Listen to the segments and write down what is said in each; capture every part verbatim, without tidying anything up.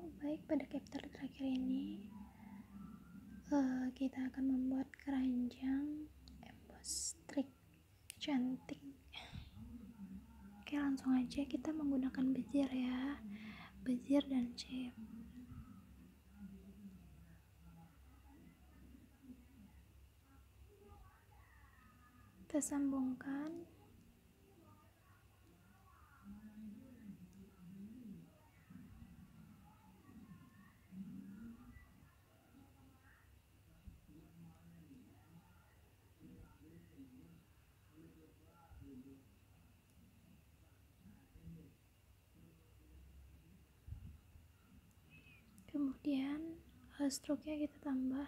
baik pada chapter terakhir ini uh, kita akan membuat keranjang emboss trik cantik. Oke, langsung aja kita menggunakan bezir ya, bezir dan chip. Kita sambungkan. Kemudian uh, stroke-nya kita tambah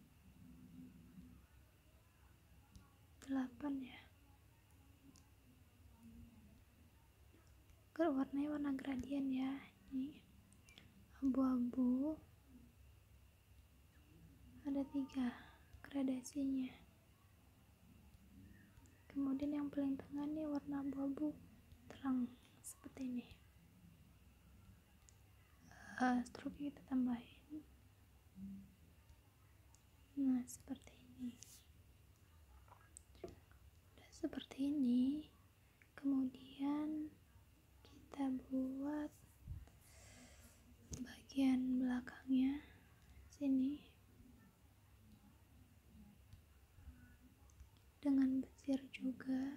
delapan ya. Warnanya warna gradien ya. Ini abu-abu. Ada tiga gradasinya. Kemudian yang paling tengah nih warna abu-abu terang seperti ini. Uh, stroke kita tambahin. Nah, seperti ini. Udah seperti ini. Kemudian kita buat bagian belakangnya sini dengan bezir juga.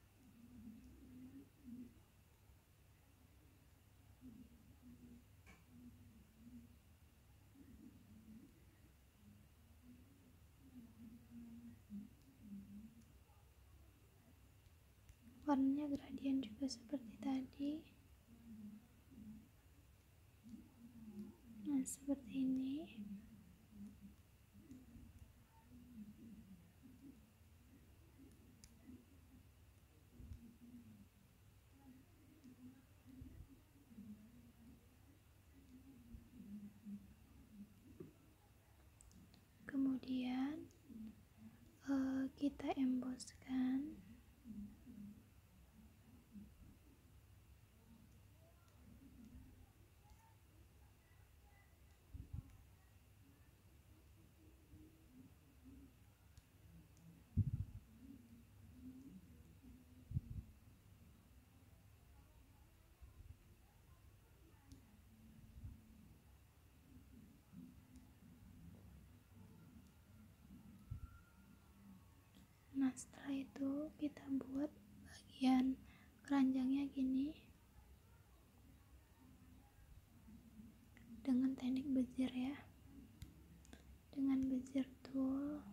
Warnanya gradien juga seperti tadi. Nah, seperti ini. Kemudian uh, kita embosskan. Nah, setelah itu kita buat bagian keranjangnya gini dengan teknik bezir ya, dengan bezir tool.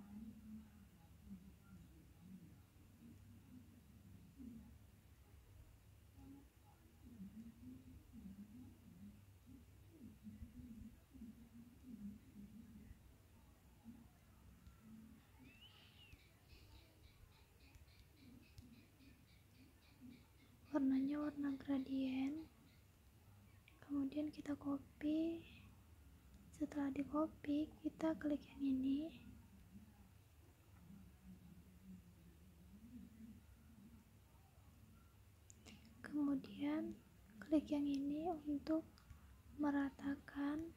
Warnanya warna gradien. Kemudian kita copy. Setelah di copy, kita klik yang ini. Kemudian klik yang ini untuk meratakan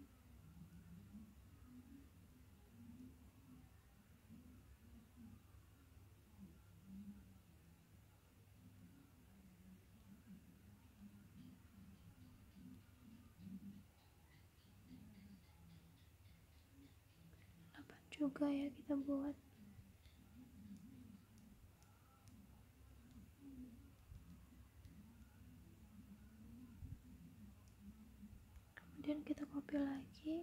juga ya kita buat. Kemudian kita copy lagi.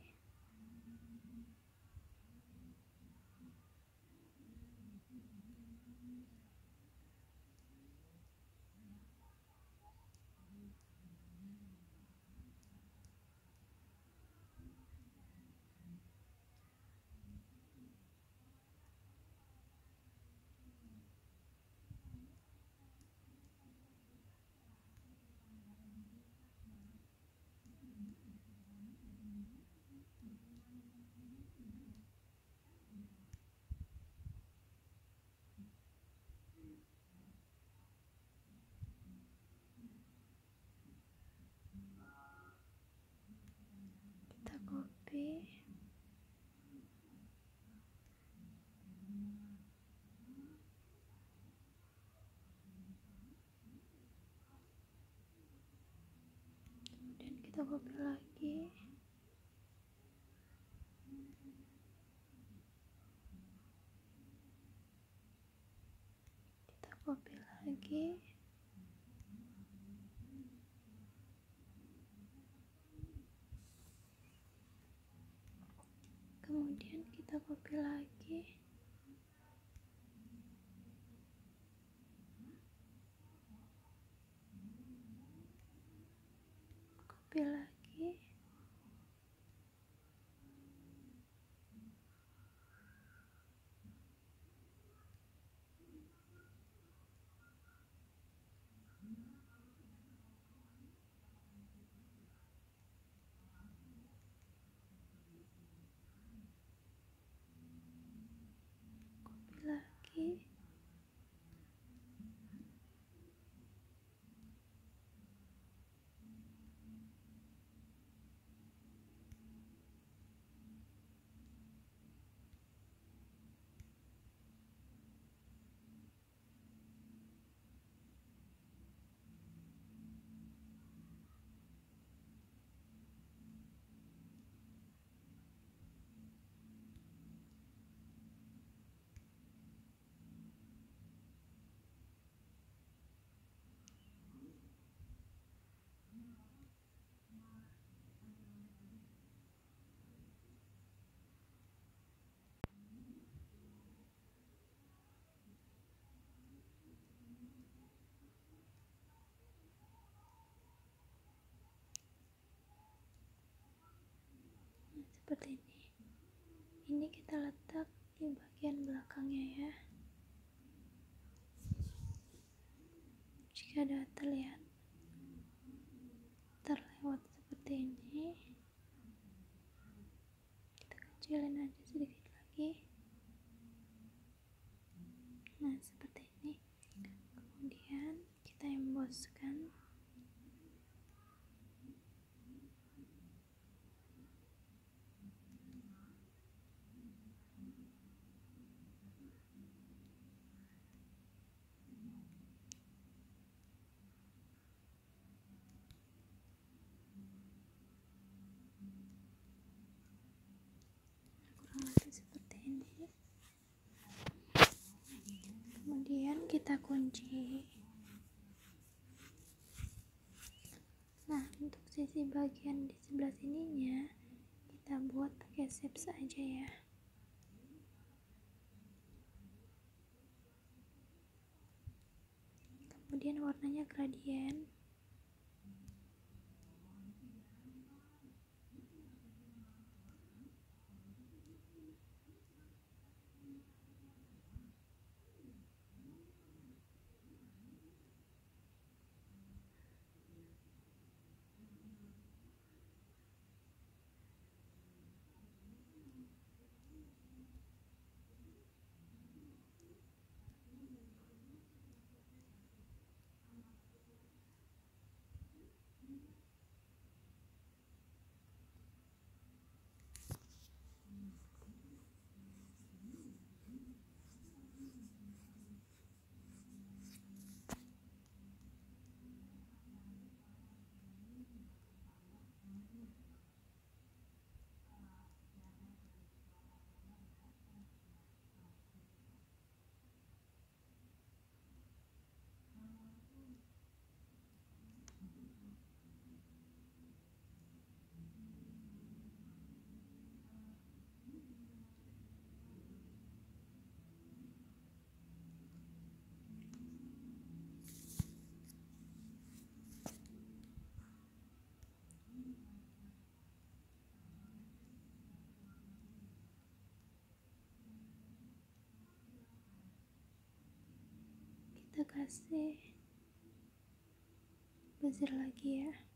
kita copy lagi, kita copy lagi, kemudian kita copy lagi, copy lagi, copy lagi, nah, seperti ini. Ini kita letak di bagian belakangnya ya. Jika ada terlihat terlewat seperti ini, kita kecilin aja sedikit lagi. Nah, seperti ini. Kemudian kita embosskan. Kurang lebih seperti ini. Kemudian kita kunci. Nah, untuk sisi bagian di sebelah sininya kita buat pakai shapes aja ya. Kemudian warnanya gradient. Kita kasih buzzer lagi ya.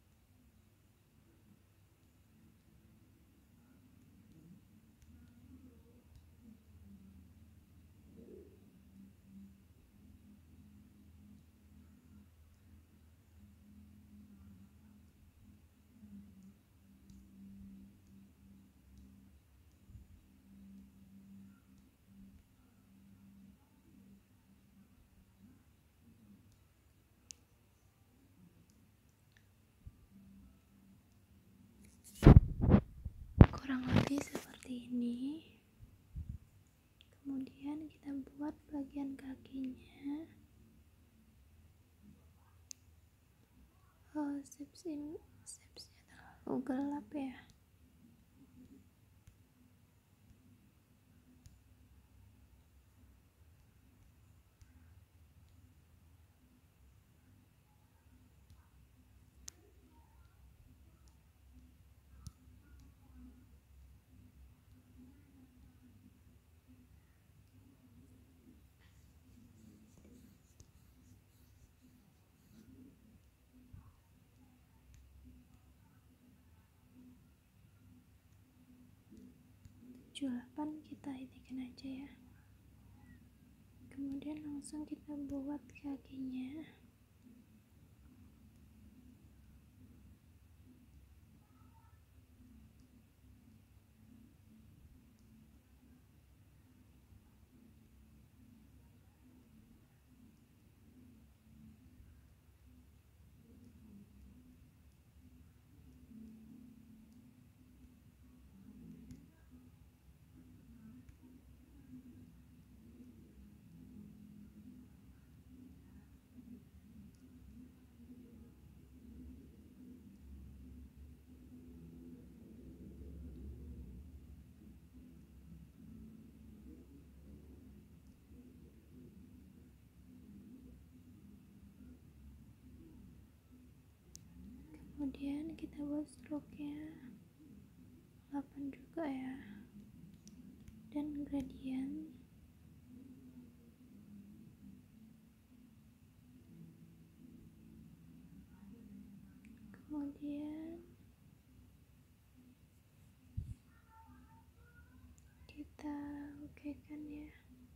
Sipsnya terlalu gelap ya. tujuh delapan kita hitikan aja ya. Kemudian langsung kita buat kakinya. Kemudian kita buat stroke-nya delapan juga ya, dan gradient kemudian kita oke kan ya.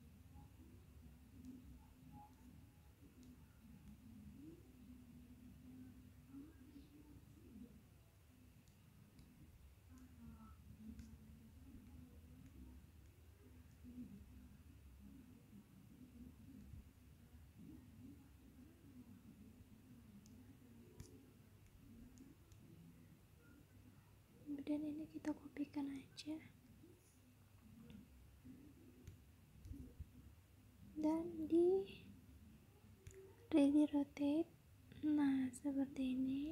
Kemudian ini kita kopikan aja dan di ready rotate. Nah seperti ini.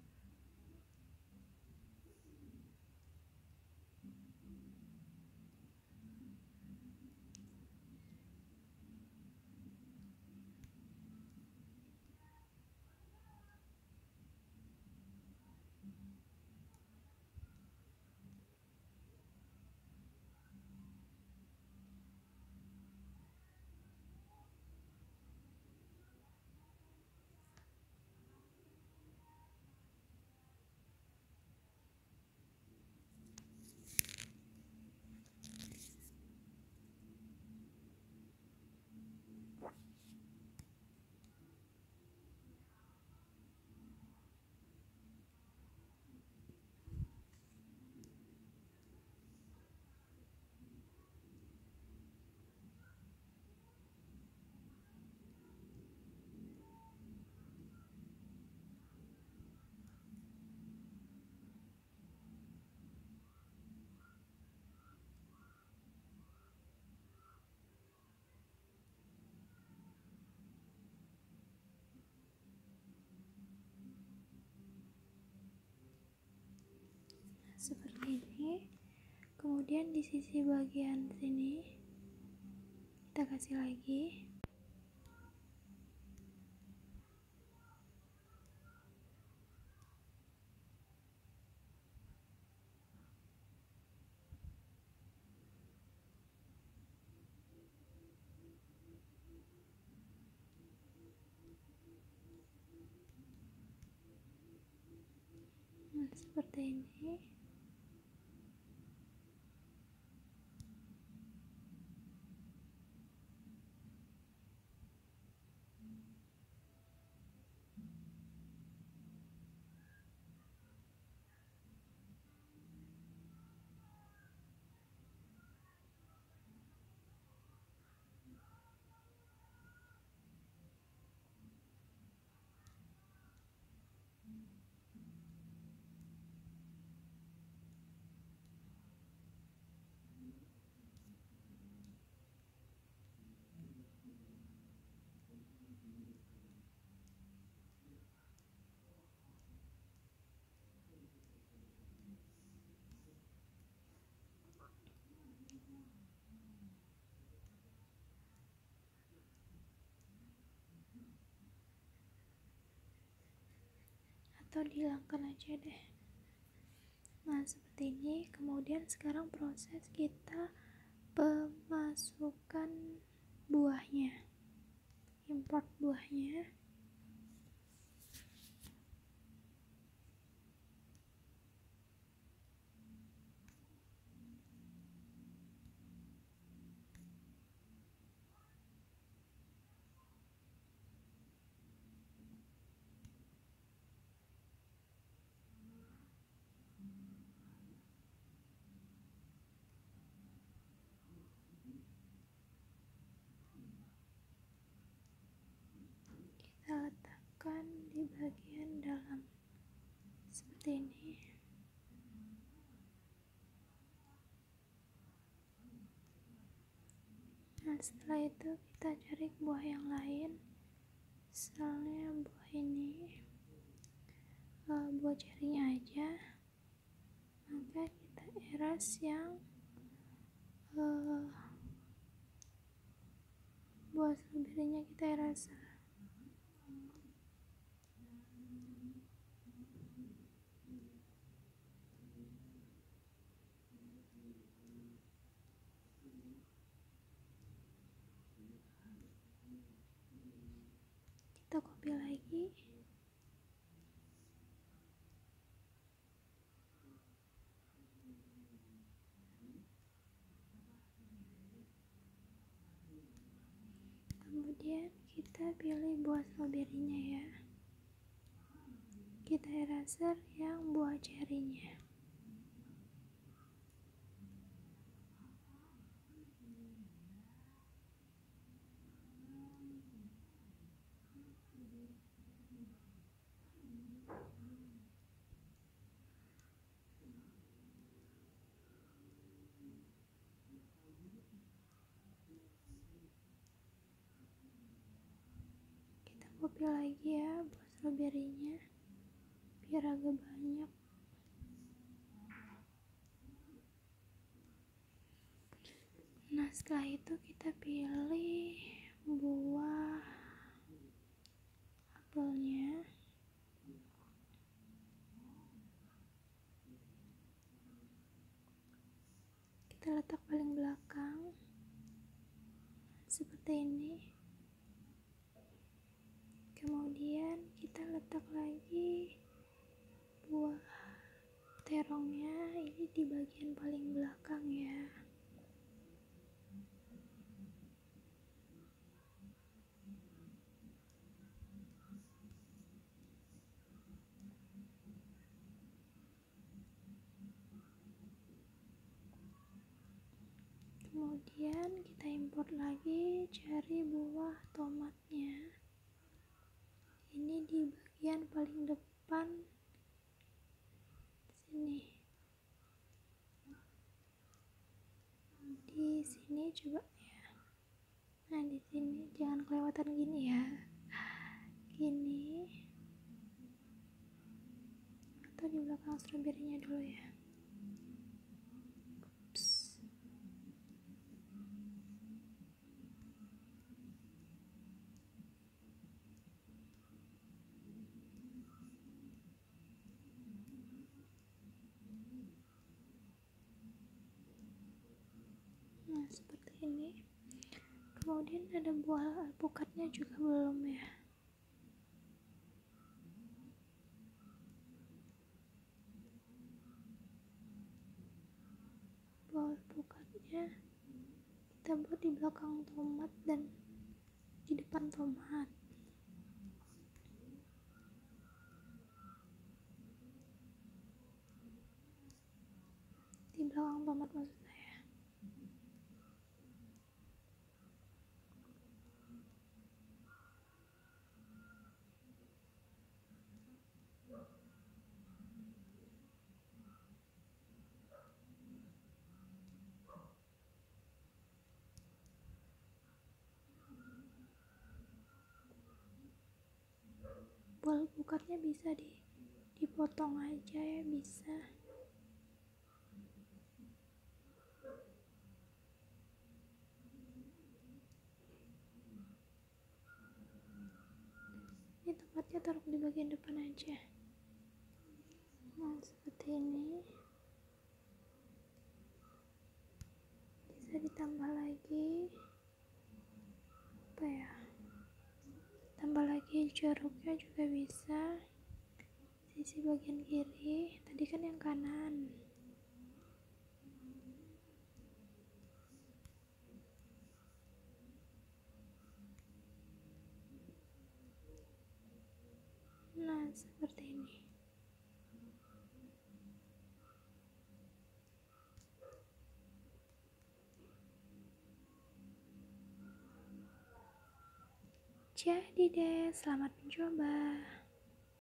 Seperti ini. Kemudian di sisi bagian sini kita kasih lagi. Nah, seperti ini. atau dihilangkan aja deh. Nah seperti ini. Kemudian sekarang proses kita pemasukkan buahnya, import buahnya. Kita letakkan di bagian dalam seperti ini. Nah setelah itu kita cari buah yang lain, misalnya buah ini, uh, buah cerinya aja, maka kita eras yang uh, buah stroberinya, kita eras. Kita copy lagi. Kemudian kita pilih buah stroberinya ya. Kita eraser yang buah cerinya. Kita copy lagi ya buah stroberinya biar agak banyak. Nah setelah itu kita pilih buah apelnya. Kita letak paling belakang seperti ini. Kemudian kita letak lagi buah terongnya ini di bagian paling belakang ya. Kemudian kita import lagi, cari buah tomatnya. Ini di bagian paling depan sini. Di sini coba ya. Nah di sini jangan kelewatan gini ya. Gini. Atau di belakang stroberinya dulu ya. Ups. Nah seperti ini. Kemudian ada buah alpukatnya juga belum ya. Buah alpukatnya kita buat di belakang tomat dan di depan tomat. Di belakang tomat maksud saya. Buah alpukatnya bisa di dipotong aja ya, bisa. Ini tempatnya taruh di bagian depan aja. seperti ini. Bisa ditambah lagi apa ya, tambah lagi jeruknya juga bisa. Sisi bagian kiri, tadi kan yang kanan. Nah, seperti ini. Jadi deh, selamat mencoba.